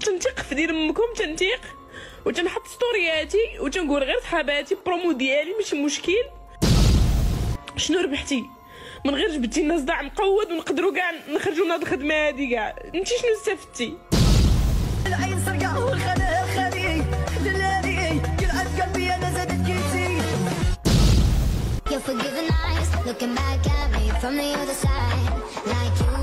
تنتيق في دير امكم، تنتيق وتنحط ستورياتي وتنقول غير صحاباتي برومو ديالي ماشي مشكل. شنو ربحتي من غير جبتي لنا صداع مقود ونقدروا كاع نخرجوا من هاد الخدمه هادي كاع؟ انت شنو استفدتي؟ العين سرقه والخنا الخلي دلالي يلعب قلبي انا زادت كيتي. You're forgiving eyes looking back at me from the other side like you.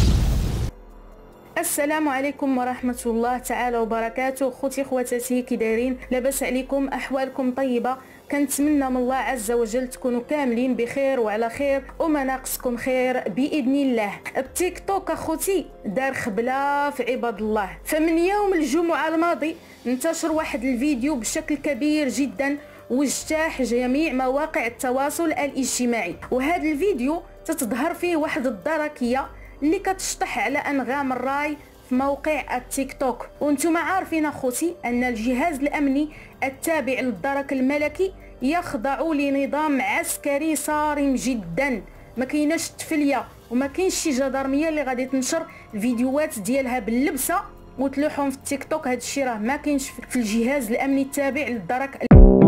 السلام عليكم ورحمة الله تعالى وبركاته. خوتي خواتاتي كي دايرين؟ لاباس عليكم؟ احوالكم طيبة؟ كنتمنى من الله عز وجل تكونوا كاملين بخير وعلى خير وما ناقصكم خير باذن الله. التيك توك اخوتي دار خبله في عباد الله. فمن يوم الجمعة الماضي انتشر واحد الفيديو بشكل كبير جدا واجتاح جميع مواقع التواصل الاجتماعي، وهذا الفيديو تتظهر فيه واحد الدركية اللي كتشطح على انغام الراي في موقع التيك توك. وانتم عارفين اخوتي ان الجهاز الامني التابع للدرك الملكي يخضع لنظام عسكري صارم جدا، ما كايناش تفليه وما كاينش شي جدارميه اللي غادي تنشر الفيديوهات ديالها باللبسه وتلوحهم في التيك توك. هذا الشيء راه ما كاينش في الجهاز الامني التابع للدرك.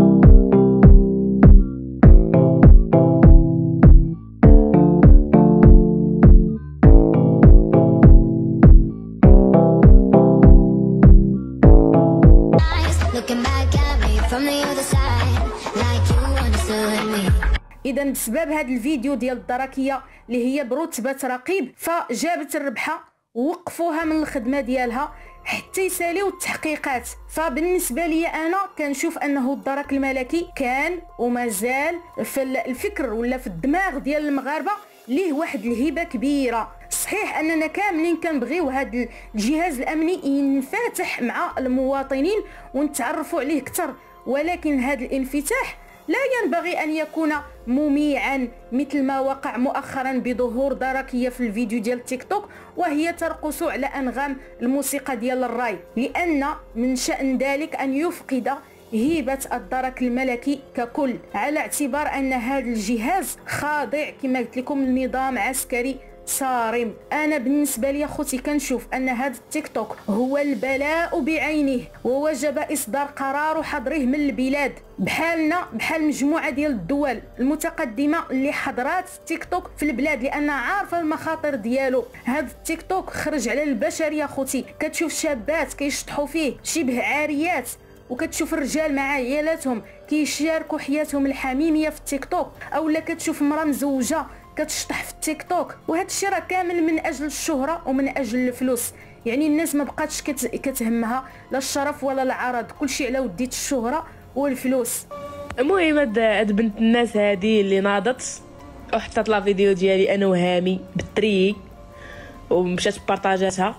اذا بسبب هذا الفيديو ديال الدركيه اللي هي برتبه رقيب فجابت الربحه ووقفوها من الخدمه ديالها حتى يساليو التحقيقات. فبالنسبه لي انا كنشوف انه الدرك الملكي كان ومازال في الفكر ولا في الدماغ ديال المغاربه ليه واحد الهبه كبيره. صحيح اننا كاملين كنبغيو هذا الجهاز الامني ينفتح مع المواطنين ونتعرفوا عليه اكثر، ولكن هذا الانفتاح لا ينبغي أن يكون مميعا مثل ما وقع مؤخرا بظهور دركية في الفيديو ديال تيك توك وهي ترقص على أنغام الموسيقى ديال الراي، لأن من شأن ذلك أن يفقد هيبة الدرك الملكي ككل، على اعتبار أن هذا الجهاز خاضع كما قلت لكم لنظام عسكري صارم. انا بالنسبه لي اخوتي كنشوف ان هذا التيك توك هو البلاء بعينه، ووجب اصدار قرار وحظره من البلاد بحالنا بحال مجموعه ديال الدول المتقدمه اللي حضرات التيك توك في البلاد، لان عارفه المخاطر ديالو. هذا التيك توك خرج على البشريه اخوتي. كتشوف شابات كيشطحوا فيه شبه عاريات، وكتشوف الرجال مع عيالاتهم كيشاركوا حياتهم الحميميه في التيك توك، اولا كتشوف مراه مزوجه كتشطح في التيك توك. وهذا الشيء راه كامل من اجل الشهره ومن اجل الفلوس. يعني الناس ما بقاتش كتهمها لا الشرف ولا العرض، كلشي على وديت الشهره والفلوس. المهم هاد بنت الناس هادي اللي ناضت وحطت لا فيديو ديالي انا وهامي بالطريق ومشات بارطاجاتها.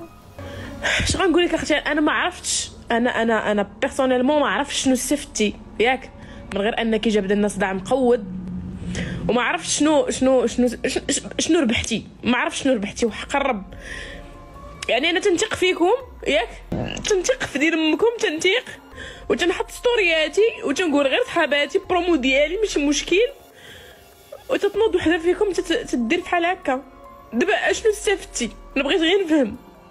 اش غنقول لك اختي، انا ما عرفتش، انا بيرسونيلمون ما عرفتش شنو استفدتي ياك من غير انك جاب لنا صداع مقود، وما عرفتش شنو ربحتي. ما عرفتش شنو ربحتي وحق الرب. يعني انا تنتيق فيكم ياك، تنتيق في دير امكم، تنتيق وتنحط ستورياتي وتنقول غير صحاباتي برومو ديالي ماشي مشكل، وتتنوض وحده فيكم تدير بحال هكا. دابا اشنو استفدتي؟ انا بغيت غير نفهم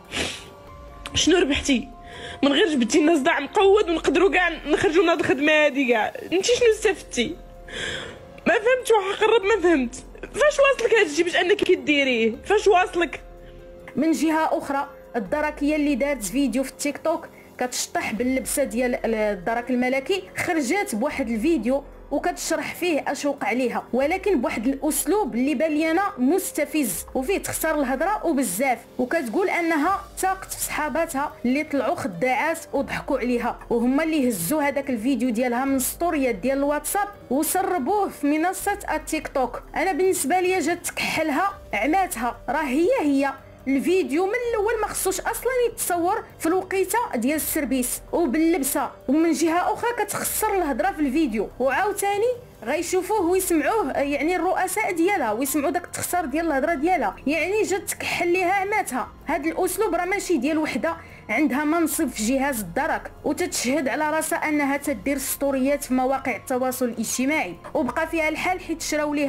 شنو ربحتي من غير جبتي لنا صداع مقود ونقدروا كاع نخرجوا من هاد الخدمه هادي كاع؟ انت شنو استفدتي؟ ما فهمت وحق الرب ما فهمت. فاش واصلك هادشي باش انك كديريه؟ فاش واصلك؟ من جهه اخرى الدركيه اللي دارت فيديو في التيك توك كتشطح باللبسه ديال الدرك الملكي خرجت بواحد الفيديو وكتشرح فيه اش وقع عليها، ولكن بواحد الاسلوب اللي بان لي انا مستفز وفيه تخسر الهضره وبزاف، وكتقول انها تاقت في صحاباتها اللي طلعوا خداعات وضحكوا عليها، وهما اللي هزوا هذاك الفيديو ديالها من ستوريات ديال الواتساب وسربوه في منصه التيك توك. انا بالنسبه لي جات تكحلها عماتها، راه هي الفيديو من الاول ما خصوش اصلا يتصور في الوقيته ديال السربيس وباللبسه، ومن جهه اخرى كتخسر الهضره في الفيديو، وعاوتاني غيشوفوه ويسمعوه يعني الرؤساء ديالها ويسمعوا داك التخسار ديال الهضره ديالها. يعني جات تكحل ليها عماتها. هذا الاسلوب راه ماشي ديال وحده عندها منصب في جهاز الدرك وتتشهد على راسها انها تدير ستوريات في مواقع التواصل الاجتماعي، وبقى فيها الحال حيت شراو ليها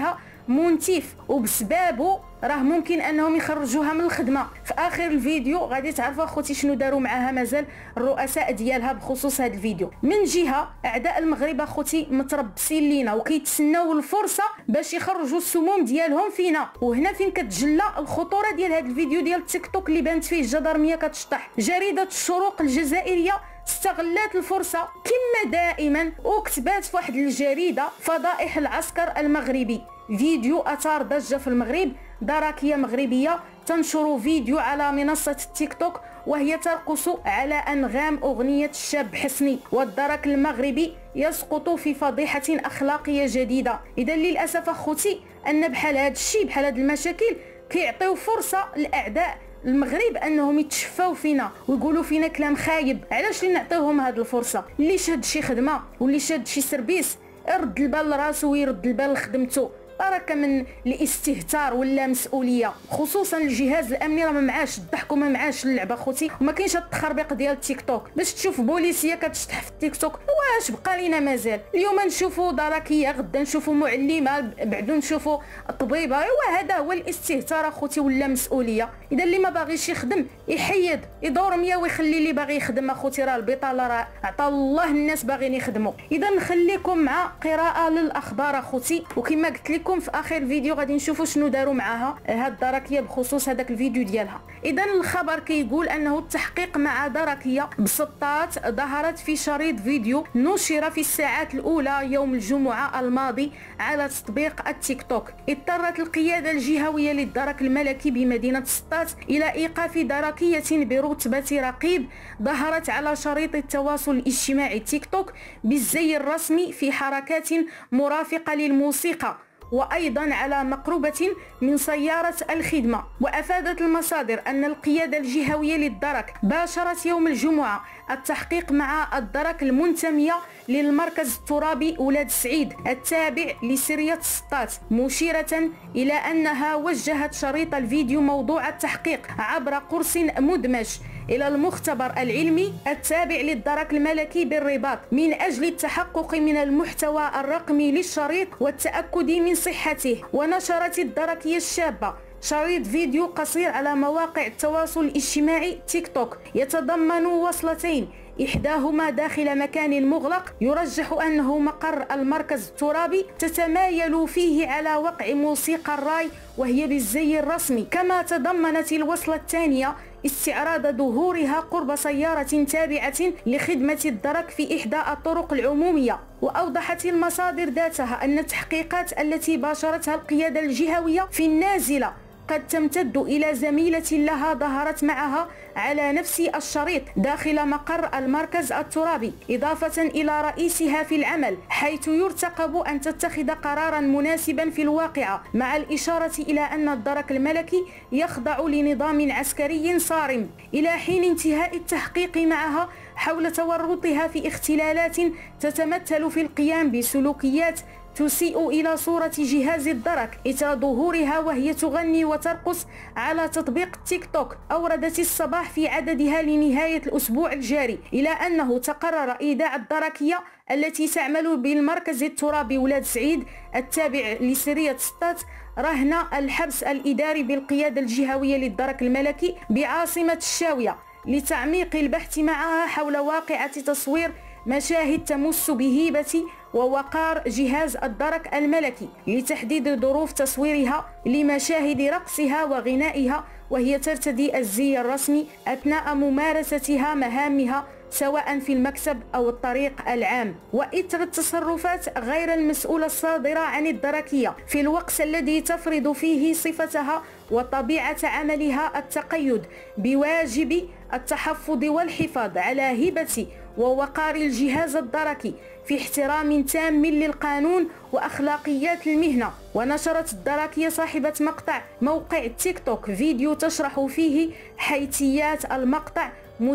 منتف وبسبابه راه ممكن انهم يخرجوها من الخدمه. في اخر الفيديو غادي تعرفوا اخوتي شنو داروا معها مازال الرؤساء ديالها بخصوص هذا الفيديو. من جهه اعداء المغرب اخوتي متربصين لينا وكيتسناو الفرصه باش يخرجوا السموم ديالهم فينا، وهنا فين كتجلى الخطوره ديال هذا الفيديو ديال التيك توك اللي بانت فيه الجدرميه كتشطح. جريده الشروق الجزائريه استغلت الفرصه كما دائما وكتبات في واحد الجريده فضائح العسكر المغربي. فيديو اثار ضجه في المغرب. دركيه مغربيه تنشر فيديو على منصه التيك توك وهي ترقص على انغام اغنيه الشاب حسني، والدرك المغربي يسقط في فضيحه اخلاقيه جديده. اذا للاسف اخوتي ان بحال هذا الشيء بحال هذه المشاكل كيعطيو فرصه لاعداء المغرب انهم يتشفاو فينا ويقولوا فينا كلام خايب. علاش اللي نعطيوهم هذه الفرصه؟ اللي شاد شي خدمه واللي شاد شي سربيس يرد البال لراسو ويرد البال لخدمته. بركه من الاستهتار ولا مسؤوليه، خصوصا الجهاز الامني راه ما معاش الضحك وما معاش اللعبه خوتي، وما كاينش هاد التخربيق ديال التيك توك. باش تشوف بوليسيه كتشطح في التيك توك واش بقى لينا مازال؟ اليوم نشوفوا دركيه، غدا نشوفوا معلمه، بعدو نشوفوا طبيبه. ايوا هذا هو الاستهتار اخوتي ولا مسؤوليه. اذا اللي ما باغيش يخدم يحيد يدور 100 ويخلي اللي باغي يخدم اخوتي. راه البطاله راه عطا الله الناس باغيين يخدموا. اذا نخليكم مع قراءه للاخبار اخوتي، وكما قلت لكم في اخر فيديو غادي نشوفوا شنو داروا معاها هاد دركيه بخصوص هذاك الفيديو ديالها. اذا الخبر كيقول انه التحقيق مع دركيه بسطات ظهرت في شريط فيديو نشر في الساعات الاولى يوم الجمعه الماضي على تطبيق التيك توك. اضطرت القياده الجهويه للدرك الملكي بمدينه سطات الى ايقاف دركيه برتبه رقيب ظهرت على شريط التواصل الاجتماعي تيك توك بالزي الرسمي في حركات مرافقه للموسيقى، وأيضا على مقربة من سيارة الخدمة. وأفادت المصادر أن القيادة الجهوية للدرك باشرت يوم الجمعة التحقيق مع الدرك المنتمية للمركز الترابي ولاد سعيد التابع لسرية سطات، مشيرة إلى أنها وجهت شريط الفيديو موضوع التحقيق عبر قرص مدمج إلى المختبر العلمي التابع للدرك الملكي بالرباط من أجل التحقق من المحتوى الرقمي للشريط والتأكد من صحته. ونشرت الدركية الشابة شريط فيديو قصير على مواقع التواصل الاجتماعي تيك توك يتضمن وصلتين، إحداهما داخل مكان مغلق يرجح أنه مقر المركز الترابي تتمايل فيه على وقع موسيقى الراي وهي بالزي الرسمي. كما تضمنت الوصلة الثانية استعراض ظهورها قرب سيارة تابعة لخدمة الدرك في إحدى الطرق العمومية. وأوضحت المصادر ذاتها أن التحقيقات التي باشرتها القيادة الجهوية في النازلة قد تمتد إلى زميلة لها ظهرت معها على نفس الشريط داخل مقر المركز الترابي، إضافة إلى رئيسها في العمل، حيث يرتقب أن تتخذ قرارا مناسبا في الواقعة، مع الإشارة إلى أن الدرك الملكي يخضع لنظام عسكري صارم إلى حين انتهاء التحقيق معها حول تورطها في اختلالات تتمثل في القيام بسلوكيات تسيء إلى صورة جهاز الدرك إثر ظهورها وهي تغني وترقص على تطبيق تيك توك. أوردت الصباح في عددها لنهاية الأسبوع الجاري إلى أنه تقرر إيداع الدركية التي تعمل بالمركز الترابي ولاد سعيد التابع لسرية سطات رهن الحبس الإداري بالقيادة الجهوية للدرك الملكي بعاصمة الشاوية لتعميق البحث معها حول واقعة تصوير مشاهد تمس بهيبة ووقار جهاز الدرك الملكي لتحديد ظروف تصويرها لمشاهد رقصها وغنائها وهي ترتدي الزي الرسمي أثناء ممارستها مهامها سواء في المكتب أو الطريق العام. وإثر التصرفات غير المسؤولة الصادرة عن الدركية في الوقت الذي تفرض فيه صفتها وطبيعة عملها التقيد بواجب التحفظ والحفاظ على هبة ووقار الجهاز الدركي في احترام تام للقانون وأخلاقيات المهنة. ونشرت الدركية صاحبة مقطع موقع التيك توك فيديو تشرح فيه حيثيات المقطع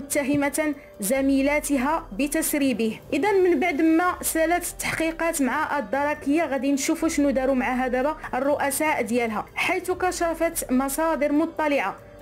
متهمة زميلاتها بتسريبه. إذا من بعد ما سالت التحقيقات مع الدركية غادي نشوفوا شنو داروا معها دابا الرؤساء ديالها، حيث كشفت مصادر مطلعة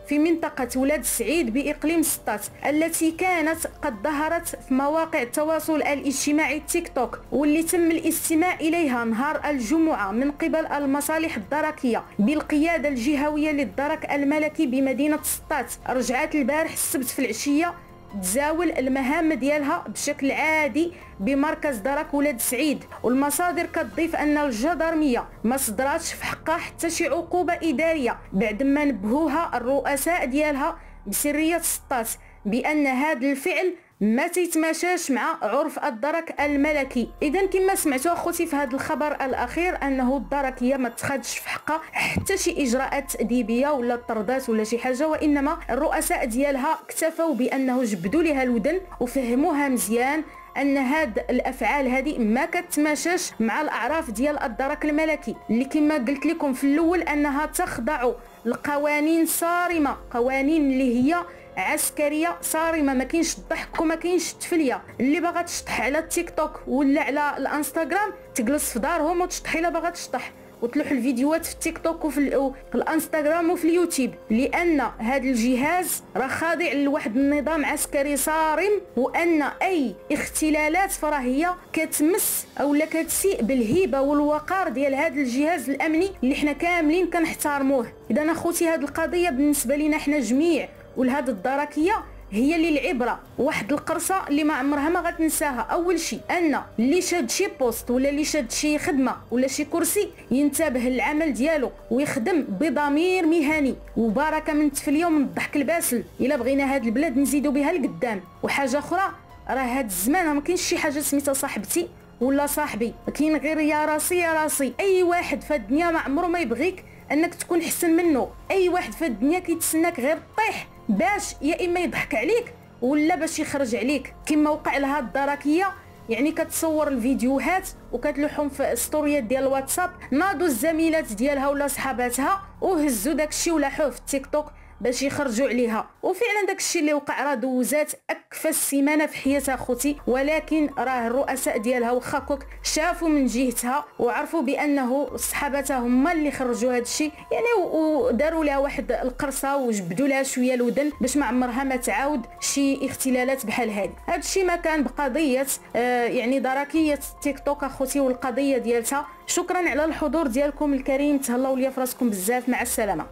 في منطقة ولاد السعيد بإقليم سطات، التي كانت قد ظهرت في مواقع التواصل الاجتماعي تيك توك، واللي تم الاستماع إليها نهار الجمعة من قبل المصالح الدركية بالقيادة الجهوية للدرك الملكي بمدينة سطات. رجعت البارح السبت في العشية تزاول المهام ديالها بشكل عادي بمركز درك ولاد سعيد، والمصادر كتضيف ان الجدرميه ما صدراتش في حقها حتى شي عقوبه اداريه بعد ما نبهوها الرؤساء ديالها بسريه سطات بان هذا الفعل ما تيتماشاش مع عرف الدرك الملكي. اذا كما سمعتوا اخوتي في هذا الخبر الاخير انه الدركيه ما تخدش في حقها حتى شي اجراءات تاديبيه ولا طردات ولا شي حاجه، وانما الرؤساء ديالها اكتفوا بانه جبدوا لها الودن وفهموها مزيان ان هاد الافعال هذه ما كتماشاش مع الاعراف ديال الدرك الملكي، اللي كما قلت لكم في الاول انها تخضع لقوانين صارمه، قوانين اللي هي عسكريه صارمه، ما كاينش الضحك وما كاينش التفليه. اللي باغا تشطح على التيك توك ولا على الانستغرام تجلس في دارهم وتشطح الا باغا تشطح وتلوح الفيديوهات في التيك توك وفي الانستغرام وفي اليوتيوب، لان هذا الجهاز راه خاضع لواحد النظام عسكري صارم، وان اي اختلالات فراه هي كتمس اولا كتسيء بالهيبه والوقار ديال هذا الجهاز الامني اللي حنا كاملين كنحترموه. اذا اخوتي هذه القضيه بالنسبه لنا حنا جميع ولهاد الدركيه هي اللي العبره، واحد القرصه اللي ما عمرها ما غتنساها. اول شيء ان اللي شاد شي بوست ولا اللي شاد شي خدمه ولا شي كرسي ينتبه للعمل ديالو ويخدم بضمير مهني وبركه من التفليه ومن الضحك الباسل الا بغينا هاد البلاد نزيدو بها لقدام. وحاجه اخرى، راه هاد الزمان ما كاينش شي حاجه سميتها صاحبتي ولا صاحبي، كاين غير يا راسي يا راسي. اي واحد في الدنيا ما عمره ما يبغيك انك تكون احسن منه، اي واحد في الدنيا كيتسناك غير طيح باش يا اما يضحك عليك ولا باش يخرج عليك، كما وقع لها الدركيه. يعني كتصور الفيديوهات وكتلوحهم في ستوريات ديال الواتساب، ناضوا الزميلات ديالها ولا صحاباتها وهزوا داكشي ولاحوه في التيك توك باش يخرجوا عليها. وفعلا داكشي اللي وقع راه دوزات اكفى السيمانه في حياتها اخوتي، ولكن راه الرؤساء ديالها واخا كوك شافوا من جهتها وعرفوا بانه صحاباتها هما اللي خرجوا هذا الشيء، يعني وداروا لها واحد القرصه وجبدوا لها شويه الودن باش ما عمرها ما تعاود شي اختلالات بحال هذه. هذا الشيء ما كان بقضيه يعني دركيه تيك توك اخوتي والقضيه ديالتها. شكرا على الحضور ديالكم الكريم، تهلاو ليا فراسكم بزاف، مع السلامه.